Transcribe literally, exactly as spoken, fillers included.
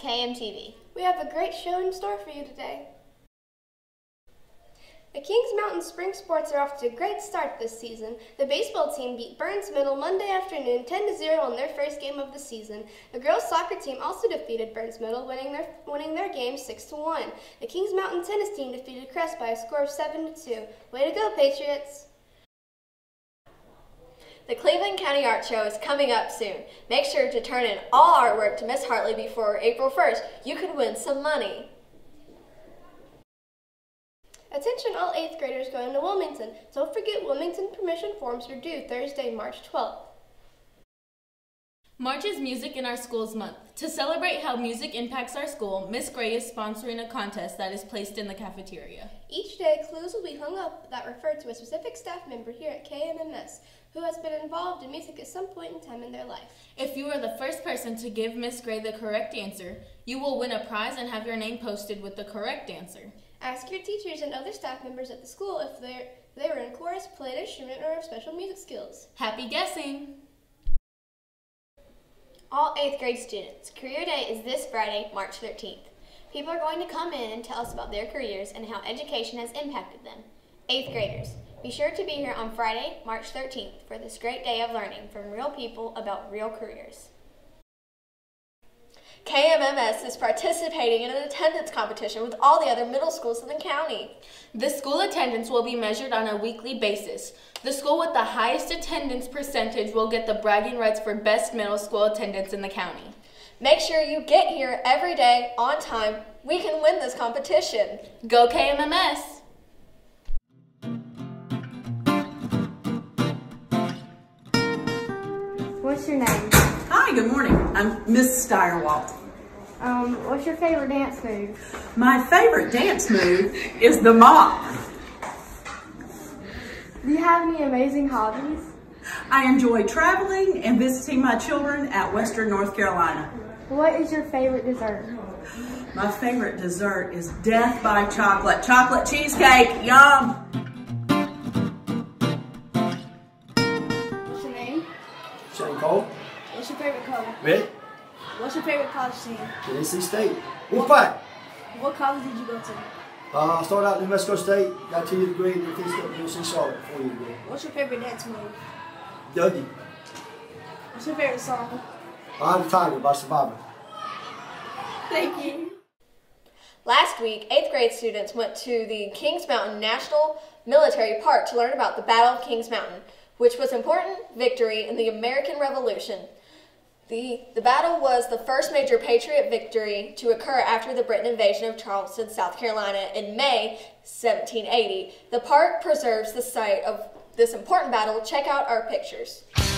K M T V. We have a great show in store for you today. The Kings Mountain Spring Sports are off to a great start this season. The baseball team beat Burns Middle Monday afternoon ten to zero in their first game of the season. The girls soccer team also defeated Burns Middle, winning their, winning their game six to one. The Kings Mountain tennis team defeated Crest by a score of seven to two. Way to go, Patriots! The Cleveland County Art Show is coming up soon. Make sure to turn in all artwork to Miss Hartley before April first. You could win some money. Attention all eighth graders going to Wilmington. Don't forget Wilmington permission forms are due Thursday, March twelfth. March is Music in Our Schools Month. To celebrate how music impacts our school, Miss Gray is sponsoring a contest that is placed in the cafeteria. Each day, clues will be hung up that refer to a specific staff member here at K M M S who has been involved in music at some point in time in their life. If you are the first person to give Miss Gray the correct answer, you will win a prize and have your name posted with the correct answer. Ask your teachers and other staff members at the school if they're, they were in chorus, played an instrument, or have special music skills. Happy guessing! All eighth grade students, Career Day is this Friday, March thirteenth. People are going to come in and tell us about their careers and how education has impacted them. eighth graders, be sure to be here on Friday, March thirteenth for this great day of learning from real people about real careers. K M M S is participating in an attendance competition with all the other middle schools in the county. The school attendance will be measured on a weekly basis. The school with the highest attendance percentage will get the bragging rights for best middle school attendance in the county. Make sure you get here every day on time. We can win this competition. Go K M M S! What's your name? Hi, good morning. I'm Miss Steyerwalt. Um, what's your favorite dance move? My favorite dance move is the mop. Do you have any amazing hobbies? I enjoy traveling and visiting my children at Western North Carolina. What is your favorite dessert? My favorite dessert is Death by Chocolate. Chocolate cheesecake, yum! What's your name? Shane Cole. What's your favorite color? Red. What's your favorite college team? Tennessee State. Wolf Pack. What college did you go to? Uh, I started out in New Mexico State, got a two-year degree, and then finished up at U C Charlotte four years ago. What's your favorite dance move? Dougie. What's your favorite song? I'm the Tiger by Survivor. Thank you. Last week, eighth grade students went to the Kings Mountain National Military Park to learn about the Battle of Kings Mountain, which was an important victory in the American Revolution. The, the battle was the first major Patriot victory to occur after the Britain invasion of Charleston, South Carolina in May seventeen eighty. The park preserves the site of this important battle. Check out our pictures.